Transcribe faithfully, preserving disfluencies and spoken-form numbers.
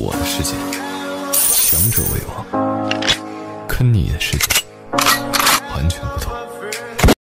我的世界，强者为王，跟你的世界完全不同。